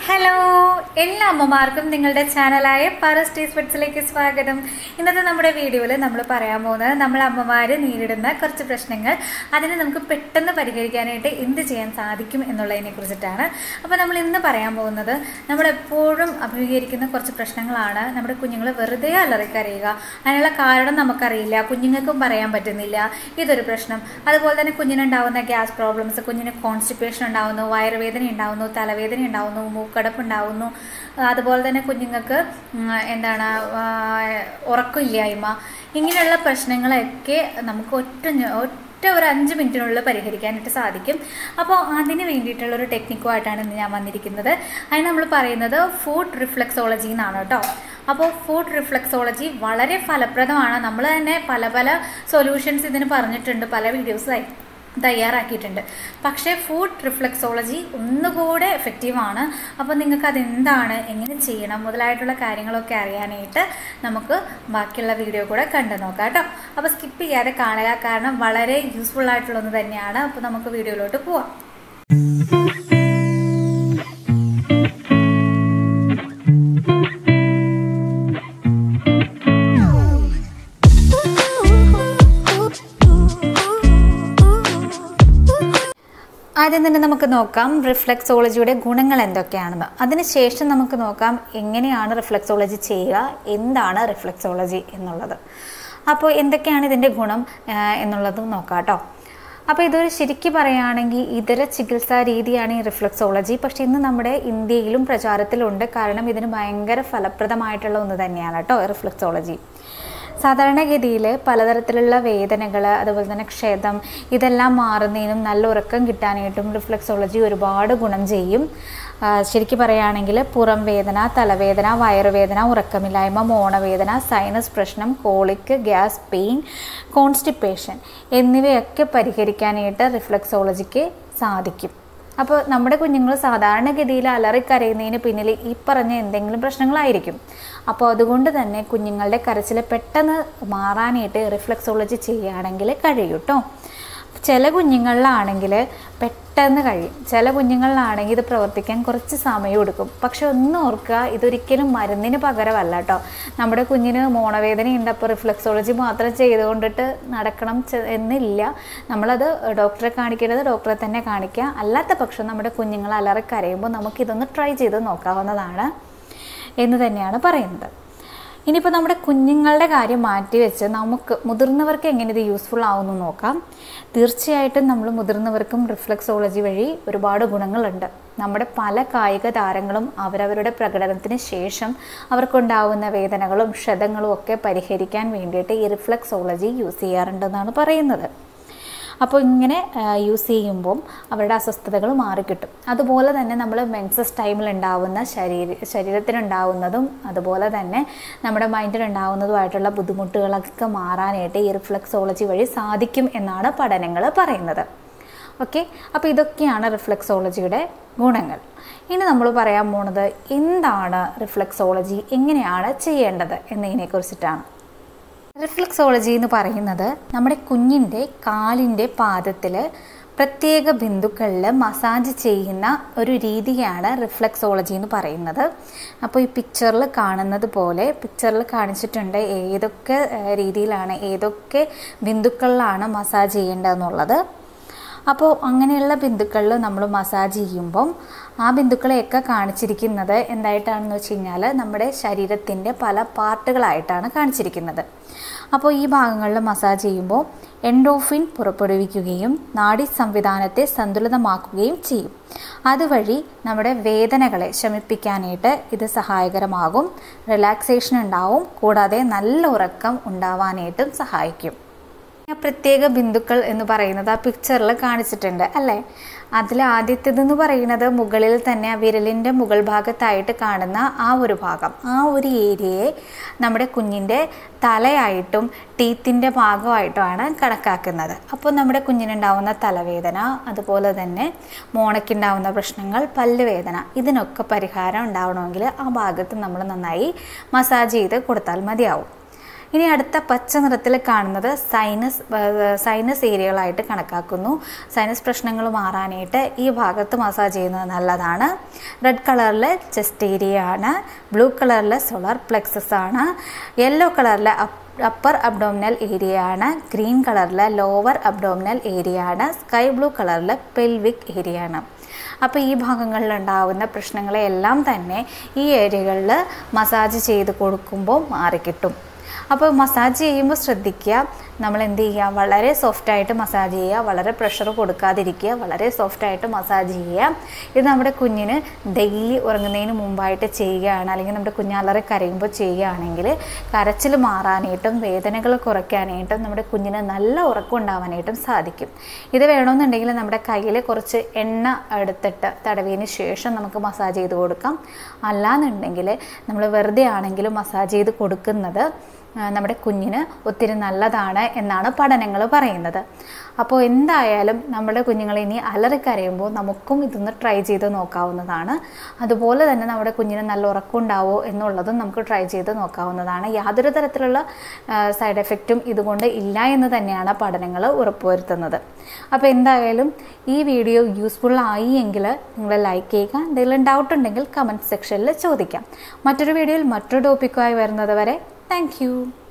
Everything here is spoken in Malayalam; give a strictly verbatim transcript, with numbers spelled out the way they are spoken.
ഹലോ, എല്ലാ അമ്മമാർക്കും നിങ്ങളുടെ ചാനലായ പാരസ്റ്റീസ് ഫുഡ്സിലേക്ക് സ്വാഗതം. ഇന്നത്തെ നമ്മുടെ വീഡിയോയിൽ നമ്മൾ പറയാൻ പോകുന്നത് നമ്മൾ അമ്മമാർ നേരിടുന്ന കുറച്ച് പ്രശ്നങ്ങൾ, അതിനെ നമുക്ക് പെട്ടെന്ന് പരിഹരിക്കാനായിട്ട് എന്ത് ചെയ്യാൻ സാധിക്കും എന്നുള്ളതിനെ കുറിച്ചിട്ടാണ്. അപ്പോൾ നമ്മൾ ഇന്ന് പറയാൻ പോകുന്നത് നമ്മളെപ്പോഴും അഭിമുഖീകരിക്കുന്ന കുറച്ച് പ്രശ്നങ്ങളാണ്. നമ്മുടെ കുഞ്ഞുങ്ങൾ വെറുതെ അലറിക്കരയുക, അതിനുള്ള കാരണം നമുക്കറിയില്ല, കുഞ്ഞുങ്ങൾക്കും പറയാൻ പറ്റുന്നില്ല, ഇതൊരു പ്രശ്നം. അതുപോലെ തന്നെ കുഞ്ഞിനുണ്ടാവുന്ന ഗ്യാസ് പ്രോബ്ലംസ്, കുഞ്ഞിന് കോൺസ്റ്റിപ്പേഷൻ ഉണ്ടാവുന്നു, വയറുവേദന ഉണ്ടാവുന്നു, തലവേദന ഉണ്ടാവുന്നു, മൂക്കടപ്പുണ്ടാവുന്നു. അതുപോലെ തന്നെ കുഞ്ഞുങ്ങൾക്ക് എന്താണ് ഉറക്കമില്ലായ്മ, ഇങ്ങനെയുള്ള പ്രശ്നങ്ങളൊക്കെ നമുക്ക് ഒറ്റ ഒറ്റ ഒരു അഞ്ച് മിനിറ്റിനുള്ളിൽ പരിഹരിക്കാനായിട്ട് സാധിക്കും. അപ്പോൾ അതിന് വേണ്ടിയിട്ടുള്ളൊരു ടെക്നിക്കുമായിട്ടാണ് ഇന്ന് ഞാൻ വന്നിരിക്കുന്നത്. അതിന് നമ്മൾ പറയുന്നത് ഫുഡ് റിഫ്ലെക്സോളജി എന്നാണ് കേട്ടോ. അപ്പോൾ ഫുഡ് റിഫ്ലെക്സോളജി വളരെ ഫലപ്രദമാണ്. നമ്മൾ തന്നെ പല പല സൊല്യൂഷൻസ് ഇതിന് പറഞ്ഞിട്ടുണ്ട്, പല വീഡിയോസായി തയ്യാറാക്കിയിട്ടുണ്ട്. പക്ഷേ ഫുഡ് റിഫ്ലെക്സോളജി ഒന്നുകൂടെ എഫക്റ്റീവാണ്. അപ്പോൾ നിങ്ങൾക്ക് അതെന്താണ്, എങ്ങനെ ചെയ്യണം മുതലായിട്ടുള്ള കാര്യങ്ങളൊക്കെ അറിയാനായിട്ട് നമുക്ക് ബാക്കിയുള്ള വീഡിയോ കൂടെ കണ്ടു നോക്കാം കേട്ടോ. അപ്പോൾ സ്കിപ്പ് ചെയ്യാതെ കാണുക, കാരണം വളരെ യൂസ്ഫുൾ ആയിട്ടുള്ളൊന്ന് തന്നെയാണ്. അപ്പോൾ നമുക്ക് വീഡിയോയിലോട്ട് പോവാം. ആദ്യം തന്നെ നമുക്ക് നോക്കാം റിഫ്ലെക്സോളജിയുടെ ഗുണങ്ങൾ എന്തൊക്കെയാണെന്ന്. അതിനുശേഷം നമുക്ക് നോക്കാം എങ്ങനെയാണ് റിഫ്ലെക്സോളജി ചെയ്യുക, എന്താണ് റിഫ്ലെക്സോളജി എന്നുള്ളത്. അപ്പോൾ എന്തൊക്കെയാണ് ഇതിൻ്റെ ഗുണം എന്നുള്ളത് നോക്കാം കേട്ടോ. അപ്പോൾ ഇതൊരു ശരിക്കും പറയുകയാണെങ്കിൽ ഇതര ചികിത്സാ രീതിയാണ് ഈ റിഫ്ലെക്സോളജി. പക്ഷേ ഇന്ന് നമ്മുടെ ഇന്ത്യയിലും പ്രചാരത്തിലുണ്ട്, കാരണം ഇതിന് ഭയങ്കര ഫലപ്രദമായിട്ടുള്ള ഒന്ന് തന്നെയാണ് കേട്ടോ റിഫ്ലെക്സോളജി. സാധാരണഗതിയിൽ പലതരത്തിലുള്ള വേദനകൾ, അതുപോലെ തന്നെ ക്ഷതം, ഇതെല്ലാം മാറുന്നതിനും നല്ല ഉറക്കം കിട്ടാനായിട്ടും റിഫ്ലെക്സോളജി ഒരുപാട് ഗുണം ചെയ്യും. ശരിക്കും പറയുകയാണെങ്കിൽ പുറം വേദന, തലവേദന, വയറുവേദന, ഉറക്കമില്ലായ്മ, മോണവേദന, സൈനസ് പ്രശ്നം, കോളിക്ക്, ഗ്യാസ് പെയിൻ, കോൺസ്റ്റിപ്പേഷൻ എന്നിവയൊക്കെ പരിഹരിക്കാനായിട്ട് റിഫ്ലെക്സോളജിക്ക് സാധിക്കും. അപ്പോൾ നമ്മുടെ കുഞ്ഞുങ്ങൾ സാധാരണഗതിയിൽ അലറിക്കരയുന്നതിന് പിന്നിൽ ഈ പറഞ്ഞ എന്തെങ്കിലും പ്രശ്നങ്ങളായിരിക്കും. അപ്പോൾ അതുകൊണ്ട് തന്നെ കുഞ്ഞുങ്ങളുടെ കരച്ചിൽ പെട്ടെന്ന് മാറാനായിട്ട് റിഫ്ലെക്സോളജി ചെയ്യുകയാണെങ്കിൽ കഴിയും കേട്ടോ. ചില കുഞ്ഞുങ്ങളിലാണെങ്കിൽ പെട്ടെന്ന് കഴിയും, ചില കുഞ്ഞുങ്ങളിലാണെങ്കിൽ ഇത് പ്രവർത്തിക്കാൻ കുറച്ച് സമയം എടുക്കും. പക്ഷെ ഒന്ന് ഓർക്കുക, ഇതൊരിക്കലും മരുന്നിന് പകരമല്ല കേട്ടോ. നമ്മുടെ കുഞ്ഞിന് മോണവേദനയുണ്ട്, അപ്പോൾ റിഫ്ലെക്സോളജി മാത്രം ചെയ്തുകൊണ്ടിട്ട് നടക്കണം എന്നില്ല. നമ്മളത് ഡോക്ടറെ കാണിക്കേണ്ടത് ഡോക്ടറെ തന്നെ കാണിക്കുക. അല്ലാത്ത പക്ഷം നമ്മുടെ കുഞ്ഞുങ്ങൾ അലറിക്കരയുമ്പോൾ നമുക്കിതൊന്ന് ട്രൈ ചെയ്ത് നോക്കാവുന്നതാണ് എന്ന് തന്നെയാണ് പറയുന്നത്. ഇനിയിപ്പോൾ നമ്മുടെ കുഞ്ഞുങ്ങളുടെ കാര്യം മാറ്റി വെച്ച് നമുക്ക് മുതിർന്നവർക്ക് എങ്ങനെ ഇത് യൂസ്ഫുൾ ആവുമെന്ന് നോക്കാം. തീർച്ചയായിട്ടും നമ്മൾ മുതിർന്നവർക്കും റിഫ്ലെക്സോളജി വഴി ഒരുപാട് ഗുണങ്ങളുണ്ട്. നമ്മുടെ പല കായിക താരങ്ങളും അവരവരുടെ പ്രകടനത്തിന് ശേഷം അവർക്കുണ്ടാവുന്ന വേദനകളും ക്ഷതങ്ങളും ഒക്കെ പരിഹരിക്കാൻ വേണ്ടിയിട്ട് ഈ റിഫ്ലെക്സോളജി യൂസ് ചെയ്യാറുണ്ടെന്നാണ് പറയുന്നത്. അപ്പോൾ ഇങ്ങനെ യൂസ് ചെയ്യുമ്പം അവരുടെ അസ്വസ്ഥതകൾ മാറിക്കിട്ടും. അതുപോലെ തന്നെ നമ്മൾ മെൻസസ് ടൈമിൽ ഉണ്ടാവുന്ന ശരീര ശരീരത്തിനുണ്ടാവുന്നതും അതുപോലെ തന്നെ നമ്മുടെ മൈൻഡിനുണ്ടാവുന്നതുമായിട്ടുള്ള ബുദ്ധിമുട്ടുകളൊക്കെ മാറാനായിട്ട് ഈ റിഫ്ലെക്സോളജി വഴി സാധിക്കും എന്നാണ് പഠനങ്ങൾ പറയുന്നത്. ഓക്കെ, അപ്പോൾ ഇതൊക്കെയാണ് റിഫ്ലെക്സോളജിയുടെ ഗുണങ്ങൾ. ഇനി നമ്മൾ പറയാൻ പോകുന്നത് എന്താണ് റിഫ്ലെക്സോളജി, എങ്ങനെയാണ് ചെയ്യേണ്ടത് എന്നതിനെക്കുറിച്ചിട്ടാണ്. റിഫ്ലെക്സോളജി എന്ന് പറയുന്നത് നമ്മുടെ കുഞ്ഞിൻ്റെ കാലിൻ്റെ പാദത്തിൽ പ്രത്യേക ബിന്ദുക്കളിൽ മസാജ് ചെയ്യുന്ന ഒരു രീതിയാണ് റിഫ്ലെക്സോളജി എന്ന് പറയുന്നത്. അപ്പോൾ ഈ പിക്ചറിൽ കാണുന്നത് പോലെ പിക്ചറിൽ കാണിച്ചിട്ടുണ്ട് ഏതൊക്കെ രീതിയിലാണ്, ഏതൊക്കെ ബിന്ദുക്കളിലാണ് മസാജ് ചെയ്യേണ്ടതെന്നുള്ളത്. അപ്പോൾ അങ്ങനെയുള്ള ബിന്ദുക്കളിൽ നമ്മൾ മസാജ് ചെയ്യുമ്പം ആ ബിന്ദുക്കളെയൊക്കെ കാണിച്ചിരിക്കുന്നത് എന്തായിട്ടാണെന്ന് വെച്ച് കഴിഞ്ഞാൽ നമ്മുടെ ശരീരത്തിൻ്റെ പല പാർട്ടുകളായിട്ടാണ് കാണിച്ചിരിക്കുന്നത്. അപ്പോൾ ഈ ഭാഗങ്ങളിൽ മസാജ് ചെയ്യുമ്പോൾ എൻഡോർഫിൻ പുറപ്പെടുവിക്കുകയും നാഡീ സംവിധാനത്തെ സന്തുലിതമാക്കുകയും ചെയ്യും. അതുവഴി നമ്മുടെ വേദനകളെ ശമിപ്പിക്കാനായിട്ട് ഇത് സഹായകരമാകും, റിലാക്സേഷൻ ഉണ്ടാവും, കൂടാതെ നല്ല ഉറക്കം ഉണ്ടാവാനായിട്ടും സഹായിക്കും. പ്രത്യേക ബിന്ദുക്കൾ എന്ന് പറയുന്നത് ആ പിക്ചറിൽ കാണിച്ചിട്ടുണ്ട് അല്ലേ. അതിൽ ആദ്യത്തേതെന്ന് പറയുന്നത് മുകളിൽ തന്നെ വിരലിൻ്റെ മുകൾ ഭാഗത്തായിട്ട് കാണുന്ന ആ ഒരു ഭാഗം, ആ ഒരു ഏരിയയെ നമ്മുടെ കുഞ്ഞിൻ്റെ തലയായിട്ടും ടീത്തിൻ്റെ ഭാഗമായിട്ടുമാണ് കണക്കാക്കുന്നത്. അപ്പോൾ നമ്മുടെ കുഞ്ഞിനുണ്ടാവുന്ന തലവേദന, അതുപോലെ തന്നെ മോണയ്ക്കുണ്ടാവുന്ന പ്രശ്നങ്ങൾ, പല്ലുവേദന, ഇതിനൊക്കെ പരിഹാരം ഉണ്ടാവണമെങ്കിൽ ആ ഭാഗത്ത് നമ്മൾ നന്നായി മസാജ് ചെയ്ത് കൊടുത്താൽ മതിയാവും. ഇനി അടുത്ത പച്ച നിറത്തിൽ കാണുന്നത് സൈനസ് സൈനസ് ഏരിയകളായിട്ട് കണക്കാക്കുന്നു. സൈനസ് പ്രശ്നങ്ങൾ മാറാനായിട്ട് ഈ ഭാഗത്ത് മസാജ് ചെയ്യുന്നത് നല്ലതാണ്. റെഡ് കളറിൽ ചെസ്റ്റ് ഏരിയ ആണ്, ബ്ലൂ കളറിൽ സോളാർ പ്ലെക്സസ് ആണ്, യെല്ലോ കളറിൽ അപ്പർ അബ്ഡോമിനൽ ഏരിയ ആണ്, ഗ്രീൻ കളറിൽ ലോവർ അബ്ഡോമിനൽ ഏരിയ ആണ്, സ്കൈ ബ്ലൂ കളറിൽ പെൽവിക് ഏരിയ ആണ്. അപ്പോൾ ഈ ഭാഗങ്ങളിൽ ഉണ്ടാകുന്ന പ്രശ്നങ്ങളെല്ലാം തന്നെ ഈ ഏരിയകളിൽ മസാജ് ചെയ്ത് കൊടുക്കുമ്പോൾ മാറിക്കിട്ടും. അപ്പോൾ മസാജ് ചെയ്യുമ്പോൾ ശ്രദ്ധിക്കുക, നമ്മൾ എന്ത് ചെയ്യുക, വളരെ സോഫ്റ്റായിട്ട് മസാജ് ചെയ്യുക, വളരെ പ്രഷർ കൊടുക്കാതിരിക്കുക, വളരെ സോഫ്റ്റായിട്ട് മസാജ് ചെയ്യുക. ഇത് നമ്മുടെ കുഞ്ഞിന് ഡെയിലി ഉറങ്ങുന്നതിന് മുമ്പായിട്ട് ചെയ്യുകയാണ്, അല്ലെങ്കിൽ നമ്മുടെ കുഞ്ഞാലറി കരയുമ്പോൾ ചെയ്യുകയാണെങ്കിൽ കരച്ചിൽ മാറാനായിട്ടും വേദനകൾ കുറയ്ക്കാനായിട്ടും നമ്മുടെ കുഞ്ഞിന് നല്ല ഉറക്കം ഉണ്ടാവാനായിട്ടും സാധിക്കും. ഇത് വേണമെന്നുണ്ടെങ്കിൽ നമ്മുടെ കയ്യിൽ കുറച്ച് എണ്ണ എടുത്തിട്ട് തടവിയതിന് ശേഷം നമുക്ക് മസാജ് ചെയ്ത് കൊടുക്കാം. അല്ലാന്നുണ്ടെങ്കിൽ നമ്മൾ വെറുതെ ആണെങ്കിലും മസാജ് ചെയ്ത് കൊടുക്കുന്നത് നമ്മുടെ കുഞ്ഞിന് ഒത്തിരി നല്ലതാണ് എന്നാണ് പഠനങ്ങൾ പറയുന്നത്. അപ്പോൾ എന്തായാലും നമ്മുടെ കുഞ്ഞുങ്ങൾ ഇനി അലറിക്കരയുമ്പോൾ നമുക്കും ഇതൊന്ന് ട്രൈ ചെയ്ത് നോക്കാവുന്നതാണ്. അതുപോലെ തന്നെ നമ്മുടെ കുഞ്ഞിന് നല്ല ഉറക്കം ഉണ്ടാവോ എന്നുള്ളതും നമുക്ക് ട്രൈ ചെയ്ത് നോക്കാവുന്നതാണ്. യാതൊരു തരത്തിലുള്ള സൈഡ് എഫക്റ്റും ഇതുകൊണ്ട് ഇല്ല എന്ന് തന്നെയാണ് പഠനങ്ങൾ ഉറപ്പുവരുത്തുന്നത്. അപ്പോൾ എന്തായാലും ഈ വീഡിയോ യൂസ്ഫുൾ ആയി എങ്കിൽ നിങ്ങൾ ലൈക്ക് ചെയ്യുക. എന്തെങ്കിലും ഡൗട്ട് ഉണ്ടെങ്കിൽ കമൻറ്റ് സെക്ഷനിൽ ചോദിക്കാം. മറ്റൊരു വീഡിയോയിൽ മറ്റൊരു ടോപ്പിക്കുമായി വരുന്നത് വരെ thank you.